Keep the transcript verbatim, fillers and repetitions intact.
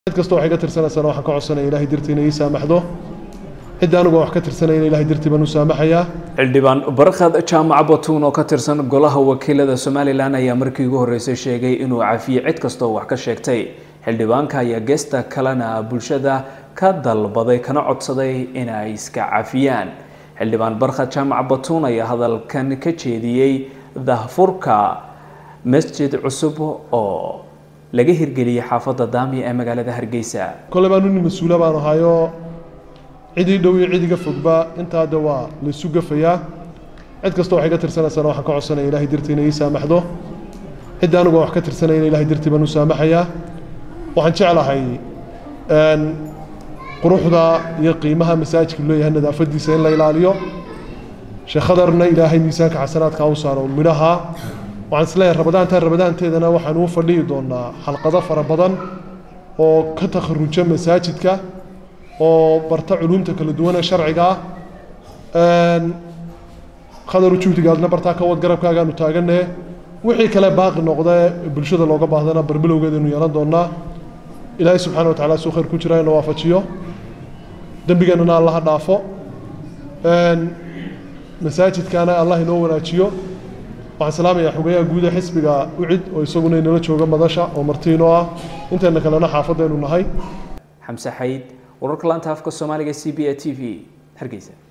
cid kasta waxay ka tirsanaysaa waxaan ka codsanay Ilaahay dirtiina ii saamaxdo cid anigu wax ka tirsanay Ilaahay dirtii baan u saamaxayaa xildhibaan Barkhad Jaamac Batuun oo ka tirsan golaha wakiilada Soomaaliland ayaa markii ugu horeysay sheegay inuu cafiyo cid kasta oo wax ka sheegtay xildhibaanka ayaa geesta kalena bulshada ka dalbaday kana codsaday inay iska cafiyaan xildhibaan Barkhad Jaamac Batuun ayaa hadalkan ka jeediyay dahfurka masjid cusub oo laga hirgeliyay xaafadda Daami ee magaalada Hargeysa kole baan uu mas'uul baan ahayo cidii dhow iyo cidiga fogba inta dawaa la sugafayaa cid kasta waxay ka tirsanaysaa waxaan ka codsanay Ilaahay dirtiina ii saamaxdo cid anigu wax ka tirsanay Ilaahay dirtii baan u saamaxayaa waxaan jeclahay een quruxda iyo qiimaha masaajidka loo yahay nadaafadiisa in la ilaaliyo sheekhadarna Ilaahay miisaanka xasanaadka u saaro midhaha waxaan isleeyahay rabadaanta rabadaanteedana waxaan u fadhiyi doonaa xalqado fara badan oo ka takharuja masaajidka oo barta culumta kala duwan ee sharciga ah een qadar ujuudigaadna barta ka wad garabkaaga aanu taaganay wixii kale baaqi noqday bulshada looga baahdana barbilowgeeda inuu yeelan doonaa Ilaahay subxaanahu wa ta'aala soo khayr ku jira inuu waafajiyo dambigeena Allah dhaafo een masaajidkana Allah inoo wanaajiyo waxaan salaamayaa xogayaha guud ee xisbiga u cid oo isaguna inala jooga madasha oo martiino ah inteena kalena xaafadeenu nahay Xamse Xayd wararka laanta afka Soomaaliga C B A T V Hargeysa.